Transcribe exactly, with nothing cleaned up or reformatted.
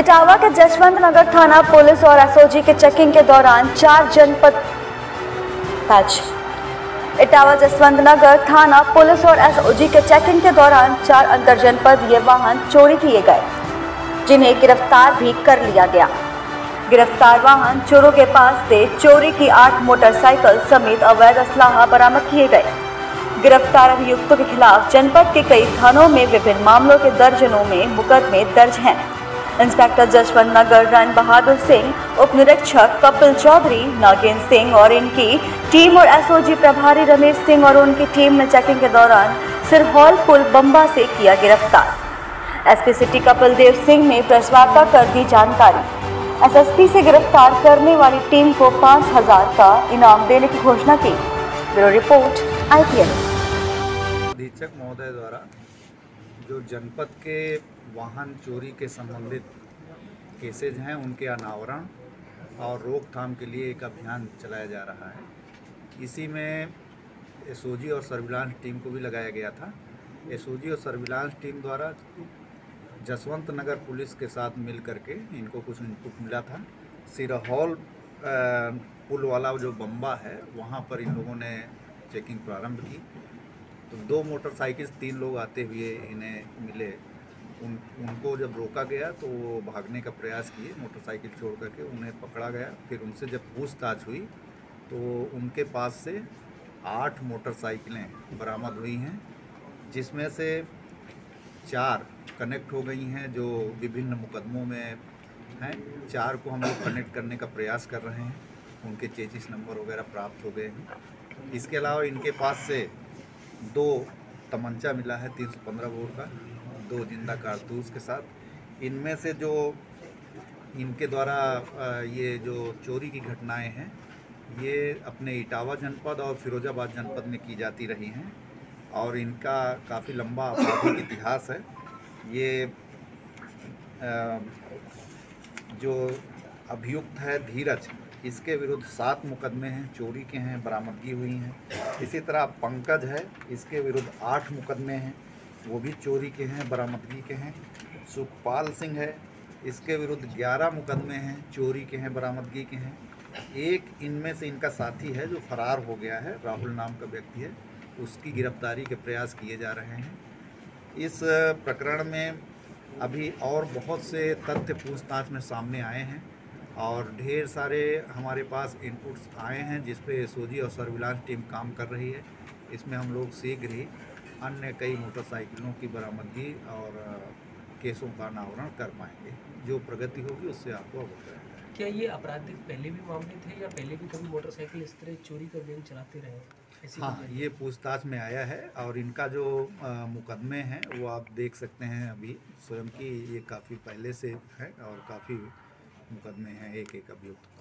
इटावा के जसवंत नगर थाना पुलिस और एसओजी के चेकिंग के दौरान चार जनपद पैच इटावा जसवंत नगर थाना पुलिस और एसओजी के चेकिंग के दौरान चार अंतर जनपदीय वाहन चोरी किए गए, जिन्हें गिरफ्तार भी कर लिया गया। गिरफ्तार वाहन चोरों के पास से चोरी की आठ मोटरसाइकिल समेत अवैध असलाहा बरामद किए गए। गिरफ्तार अभियुक्तों के खिलाफ जनपद के कई थानों में विभिन्न मामलों के दर्जनों में मुकदमे दर्ज हैं। इंस्पेक्टर जसवंत नगर रण बहादुर सिंह, उप निरीक्षक कपिल चौधरी, नागेंद्र सिंह और इनकी टीम और एसओजी प्रभारी रमेश सिंह और उनकी टीम ने चेकिंग के दौरान सिरहौल पुल बम्बा से किया गिरफ्तार। एसपी सिटी कपिल देव सिंह ने प्रेस वार्ता कर दी जानकारी। एसएसपी से गिरफ्तार करने वाली टीम को पाँच हजार का इनाम देने की घोषणा की। Bureau report IPN. अधीक्षक महोदय द्वारा जो जनपद के वाहन चोरी के संबंधित केसेज हैं उनके अनावरण और रोकथाम के लिए एक अभियान चलाया जा रहा है। इसी में एसओजी और सर्विलांस टीम को भी लगाया गया था। एसओजी और सर्विलांस टीम द्वारा जसवंत नगर पुलिस के साथ मिल करके इनको कुछ इनपुट मिला था। सिरहौल पुल वाला जो बम्बा है वहाँ पर इन लोगों ने चेकिंग प्रारंभ की तो दो मोटरसाइकिल तीन लोग आते हुए इन्हें मिले। उन उनको जब रोका गया तो वो भागने का प्रयास किए, मोटरसाइकिल छोड़ करके उन्हें पकड़ा गया। फिर उनसे जब पूछताछ हुई तो उनके पास से आठ मोटरसाइकिलें बरामद हुई हैं, जिसमें से चार कनेक्ट हो गई हैं जो विभिन्न मुकदमों में हैं। चार को हम लोग कनेक्ट करने का प्रयास कर रहे हैं, उनके चेजिस नंबर वगैरह प्राप्त हो गए हैं। इसके अलावा इनके पास से दो तमंचा मिला है तीन सौ पंद्रह बोर का, दो जिंदा कारतूस के साथ। इनमें से जो इनके द्वारा ये जो चोरी की घटनाएं हैं ये अपने इटावा जनपद और फिरोजाबाद जनपद में की जाती रही हैं और इनका काफ़ी लंबा आपराधिक इतिहास है। ये जो अभियुक्त है धीरज, इसके विरुद्ध सात मुकदमे हैं, चोरी के हैं, बरामदगी हुई हैं। इसी तरह पंकज है, इसके विरुद्ध आठ मुकदमे हैं, वो भी चोरी के हैं, बरामदगी के हैं। सुखपाल सिंह है, इसके विरुद्ध ग्यारह मुकदमे हैं, चोरी के हैं, बरामदगी के हैं। एक इनमें से इनका साथी है जो फरार हो गया है, राहुल नाम का व्यक्ति है, उसकी गिरफ्तारी के प्रयास किए जा रहे हैं। इस प्रकरण में अभी और बहुत से तथ्य पूछताछ में सामने आए हैं और ढेर सारे हमारे पास इनपुट्स आए हैं जिस पे एसओजी और सर्विलांस टीम काम कर रही है। इसमें हम लोग शीघ्र ही अन्य कई मोटरसाइकिलों की बरामदगी और केसों का अनावरण कर पाएंगे। जो प्रगति होगी उससे आपको अवगत रहेगा। क्या ये आपराधिक पहले भी मामले थे या पहले भी कभी मोटरसाइकिल इस तरह चोरी का गैंग चलाते रहे? हाँ, ये पूछताछ में आया है और इनका जो आ, मुकदमे हैं वो आप देख सकते हैं अभी स्वयं की, ये काफ़ी पहले से है और काफ़ी मुकदमे हैं एक एक अभियुक्त।